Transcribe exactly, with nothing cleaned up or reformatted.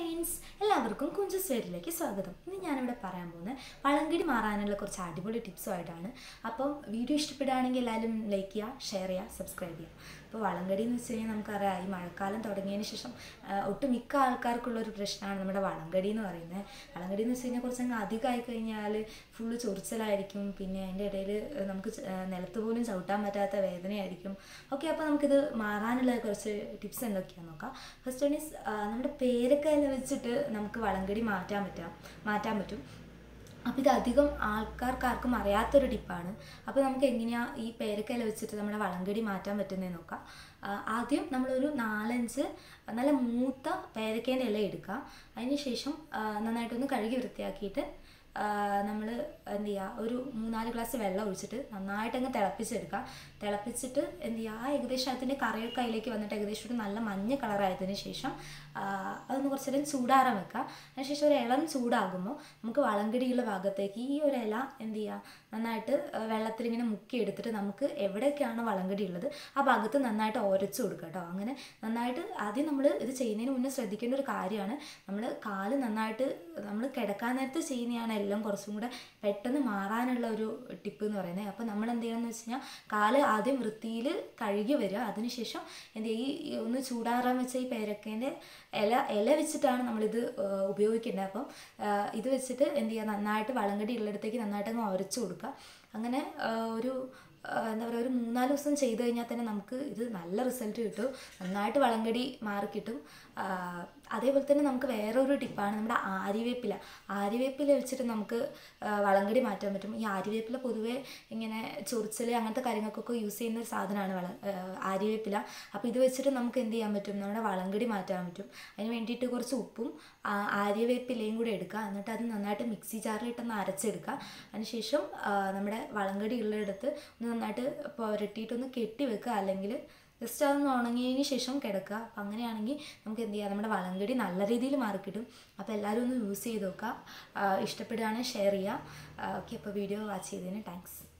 Friends എല്ലാവർക്കും കുഞ്ചസ് വീട്ടിലേക്ക് സ്വാഗതം. ഇന്ന് ഞാനിവിടെ പറയാൻ പോകുന്നത് വളങ്കടി മാറാനുള്ള കുറച്ച് അടിപൊളി ടിപ്സുമായിട്ടാണ്. അപ്പം വീഡിയോ ഇഷ്ടപ്പെടുകയാണെങ്കിൽ എല്ലാവരും ലൈക്ക് ചെയ്യുക, ഷെയർ ചെയ്യുക, സബ്സ്ക്രൈബ് ചെയ്യുക. ഇപ്പോൾ വളങ്കടി എന്ന് വെച്ച് കഴിഞ്ഞാൽ നമുക്കറിയാം, ഈ മഴക്കാലം തുടങ്ങിയതിന് ശേഷം ഒട്ടുമിക്ക ആൾക്കാർക്കുള്ളൊരു പ്രശ്നമാണ് നമ്മുടെ വളങ്കടി എന്ന് പറയുന്നത്. വളങ്കടി എന്ന് വെച്ച് കഴിഞ്ഞാൽ കുറച്ചങ്ങ് അധികമായി കഴിഞ്ഞാൽ ഫുള്ള് ചൊറിച്ചിലായിരിക്കും, പിന്നെ അതിൻ്റെ ഇടയിൽ നമുക്ക് നിലത്ത് പോലും ചവിട്ടാൻ പറ്റാത്ത വേദനയായിരിക്കും. ഓക്കെ, അപ്പോൾ നമുക്കിത് മാറാനുള്ള കുറച്ച് ടിപ്സ് എന്തൊക്കെയാണെന്ന് നോക്കാം. ഫസ്റ്റ് വൺ ഈസ് നമ്മുടെ പേരക്കയില വെച്ചിട്ട് നമുക്ക് വളങ്കടി മാറ്റാൻ പറ്റാം മാറ്റാൻ പറ്റും അപ്പോൾ ഇതധികം ആൾക്കാർക്കാർക്കും അറിയാത്തൊരു ടിപ്പാണ്. അപ്പോൾ നമുക്ക് എങ്ങനെയാണ് ഈ പേരക്കയില വെച്ചിട്ട് നമ്മുടെ വളങ്കടി മാറ്റാൻ പറ്റുന്നതെന്ന് നോക്കാം. ആദ്യം നമ്മളൊരു നാലഞ്ച് നല്ല മൂത്ത പേരക്കേൻ്റെ ഇല എടുക്കുക. അതിന് ശേഷം നന്നായിട്ടൊന്ന് കഴുകി വൃത്തിയാക്കിയിട്ട് നമ്മൾ എന്ത് ചെയ്യുക, ഒരു മൂന്നാല് ഗ്ലാസ് വെള്ളം ഒഴിച്ചിട്ട് നന്നായിട്ടങ്ങ് തിളപ്പിച്ചെടുക്കുക. തിളപ്പിച്ചിട്ട് എന്ത് ചെയ്യുക, ഏകദേശം അതിൻ്റെ കറിയൊക്കെ അതിലേക്ക് വന്നിട്ട് ഏകദേശം ഒരു നല്ല മഞ്ഞ കളറായതിന് ശേഷം അതൊന്ന് കുറച്ച് നേരം ചൂടാറാൻ വെക്കുക. അതിനുശേഷം ഒരു ഇളം ചൂടാകുമ്പോൾ നമുക്ക് വളങ്കടിയുള്ള ഭാഗത്തേക്ക് ഈ ഒരു ഇല എന്ത് ചെയ്യുക, നന്നായിട്ട് വെള്ളത്തിലിങ്ങനെ മുക്കി എടുത്തിട്ട് നമുക്ക് എവിടെയൊക്കെയാണ് വളങ്കടി ഉള്ളത് ആ ഭാഗത്ത് നന്നായിട്ട് ഉരച്ചു കൊടുക്കുക കേട്ടോ. അങ്ങനെ നന്നായിട്ട് ആദ്യം നമ്മൾ ഇത് ചെയ്യുന്നതിന് മുന്നേ ശ്രദ്ധിക്കേണ്ട ഒരു കാര്യമാണ്, നമ്മൾ കാല് നന്നായിട്ട് നമ്മൾ കിടക്കാൻ നേരത്ത് ചെയ്യുന്നതാണ് എല്ലാം കുറച്ചും കൂടെ പെട്ടെന്ന് മാറാനുള്ള ഒരു ടിപ്പ് എന്ന് പറയുന്നത്. അപ്പോൾ നമ്മൾ എന്ത് ചെയ്യണമെന്ന് വെച്ച് കഴിഞ്ഞാൽ കാല് ആദ്യം വൃത്തിയിൽ കഴുകി വരിക. അതിനുശേഷം എന്ത് ചെയ്യുക, ഈ ഒന്ന് ചൂടാറാൻ വെച്ച ഈ പേരക്കേൻ്റെ ഇല ഇല വെച്ചിട്ടാണ് നമ്മളിത് ഉപയോഗിക്കേണ്ടത്. അപ്പം ഇത് വെച്ചിട്ട് എന്ത് ചെയ്യുക, നന്നായിട്ട് വളങ്കടി ഉള്ളിടത്തേക്ക് നന്നായിട്ട് അങ്ങ് ഉരച്ചു കൊടുക്കുക. അങ്ങനെ ഒരു എന്താ പറയുക, ഒരു മൂന്നാല് ദിവസം ചെയ്ത് കഴിഞ്ഞാൽ തന്നെ നമുക്ക് ഇത് നല്ല റിസൾട്ട് കിട്ടും, നന്നായിട്ട് വളങ്കടി മാറിക്കിട്ടും. അതേപോലെ തന്നെ നമുക്ക് വേറൊരു ടിപ്പാണ് നമ്മുടെ ആര്യവേപ്പില. ആര്യവേപ്പില വെച്ചിട്ട് നമുക്ക് വളങ്കടി മാറ്റാൻ പറ്റും. ഈ ആര്യവേപ്പില പൊതുവേ ഇങ്ങനെ ചൊറിച്ചിൽ അങ്ങനത്തെ കാര്യങ്ങൾക്കൊക്കെ യൂസ് ചെയ്യുന്ന ഒരു സാധനമാണ് വള ആര്യവേപ്പില. അപ്പോൾ ഇത് വെച്ചിട്ട് നമുക്ക് എന്ത് ചെയ്യാൻ പറ്റും, നമ്മുടെ വളങ്കടി മാറ്റാൻ പറ്റും. അതിന് വേണ്ടിയിട്ട് കുറച്ച് ഉപ്പും ആര്യവേപ്പിലയും കൂടി എടുക്കുക. എന്നിട്ട് അത് നന്നായിട്ട് മിക്സി ജാറിലിട്ടൊന്ന് അരച്ചെടുക്കുക. അതിനുശേഷം നമ്മുടെ വളങ്കടി ഉള്ളിടത്ത് ഒന്ന് നന്നായിട്ട് പുരട്ടിയിട്ടൊന്ന് കെട്ടി വെക്കുക, അല്ലെങ്കിൽ ജസ്റ്റ് അതൊന്ന് ഉണങ്ങിയതിന് ശേഷം കിടക്കുക. അപ്പം അങ്ങനെയാണെങ്കിൽ നമുക്ക് എന്ത് ചെയ്യാം, നമ്മുടെ വളങ്കടി നല്ല രീതിയിൽ മാറിക്കിട്ടും. അപ്പോൾ എല്ലാവരും ഒന്ന് യൂസ് ചെയ്ത് നോക്കുക. ഇഷ്ടപ്പെടുകയാണെങ്കിൽ ഷെയർ ചെയ്യുക. ഓക്കെ, അപ്പോൾ വീഡിയോ വാച്ച് ചെയ്തതിന് താങ്ക്സ്.